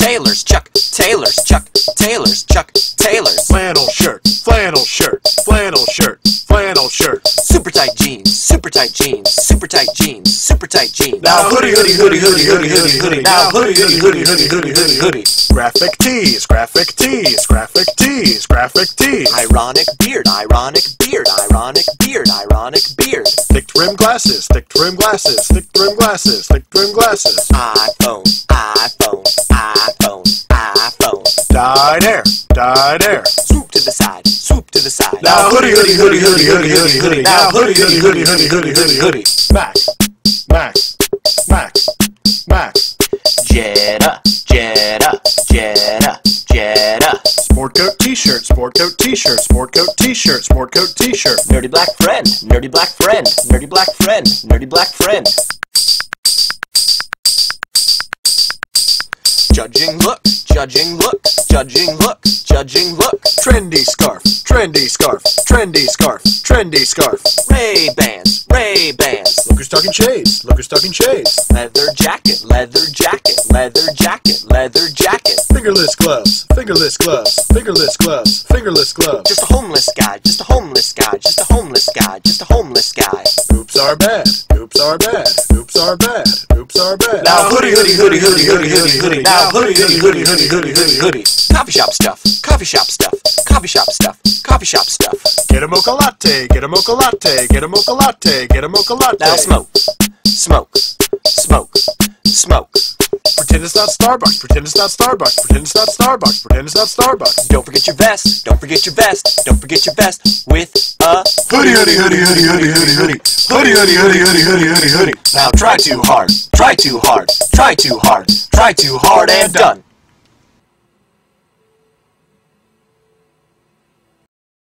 Tailors, Chuck Tailors, Chuck Tailors, Chuck Tailors. Flannel shirt, flannel shirt, flannel shirt, flannel shirt. Super tight jeans, super tight jeans, super tight jeans, super tight jeans. Now hoodie, hoodie, hoodie, hoodie, hoodie, hoodie, hoodie. Now hoodie, hoodie, hoodie, hoodie, hoodie, hoodie, hoodie. Graphic tees, graphic tees, graphic tees, graphic tees. Ironic beard, ironic beard, ironic beard, ironic beard. Thick trim glasses, thick trim glasses, thick trim glasses, thick trim glasses. iPhone, iPhone, iPhone, iPhone. Dyed hair, dyed hair. Swoop to the side, swoop to the side. Now hoodie, hoodie, hoodie, hoodie, hoodie, hoodie, hoodie. Now hoodie, hoodie, hoodie, hoodie, hoodie, hoodie, hoodie. Mac, Mac, Mac, Mac. Jetta, Jetta, Jetta, Jetta. Sport coat t-shirt, sport coat t-shirt, sport coat t-shirt, sport coat t-shirt. Nerdy black friend, nerdy black friend, nerdy black friend, nerdy black friend. Judging look, judging look, judging look, judging look. Trendy scarf, trendy scarf, trendy scarf, trendy scarf. Ray-Bans, Ray-Bans. Lookers talking shades, lookers talking shades. Leather jacket, leather jacket, leather jacket, leather jacket. Fingerless gloves, fingerless gloves, fingerless gloves, fingerless gloves. Just a homeless guy, just a homeless guy, just a homeless guy, just a homeless guy. Oops are bad, oops are bad, oops are bad, oops are bad. Now hoodie, hoodie, hoodie, hoodie, hoodie, hoodie, hoodie. Now hoodie, hoodie, hoodie, hoodie, hoodie, hoodie, hoodie. Coffee shop stuff, coffee shop stuff, coffee shop stuff, coffee shop stuff. Get a mocha latte, get a mocha latte, get a mocha latte, get a mocha latte. Now smoke, smoke, smoke, smoke. Pretend it's not Starbucks, pretend it's not Starbucks, pretend it's not Starbucks, pretend it's not Starbucks. Don't forget your vest, don't forget your vest, don't forget your vest with a Hoodie, hoodie, hoodie, hoodie, hoodie, hoodie, hoodie. Hoodie, hoodie, hoodie, hoodie, hoodie, hoodie, hoodie. Now try too hard, try too hard, try too hard, try too hard and done.